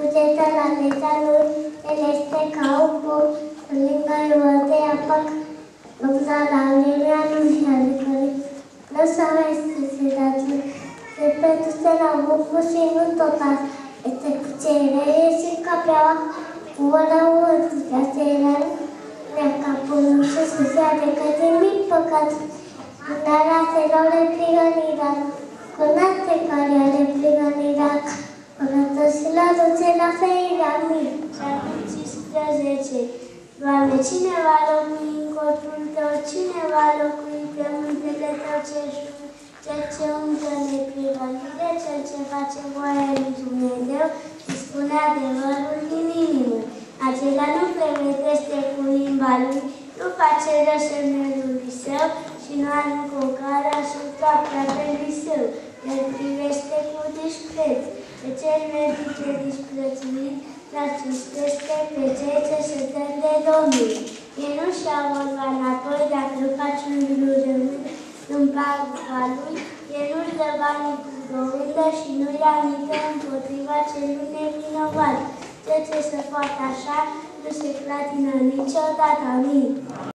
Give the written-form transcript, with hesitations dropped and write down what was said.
bugetă la leța lui, el este ca un bun, lângă de apac, lupta la linia nu și-a licărit. Lăsa este sedatul, de pentru să la bucu și nu tot asta. Este cu cerere și capreaua, cu ăla urât, de asemenea, ne-a capul și să se adecă de mic păcat. Dar aselau le prigănirea, cu naște care le prigănirea, până și la duce la feirea mii. Și acum 15. Doamne, cine va locui în corpul Tău, cine va locui pe muntele Tău cel ce umblă neprihănire, cel ce face voia lui Dumnezeu și spune adevărul din inimă. Acela nu pregătește cu limba lui, nu face rău semnelului său și nu aruncă o cară asupra aproapelui său. El privește cu dispreț pe cel medice disprețuit, dar cinstește pe cei ce se tem de Domnul. El nu-și ia vorba înapoi dacă faci un lucru rămâne în paga lui, el nu-și dă banii cu govândă și nu-i amită împotriva celui nevinovat. Cel ce se poate așa, nu se clatină niciodată. Amin.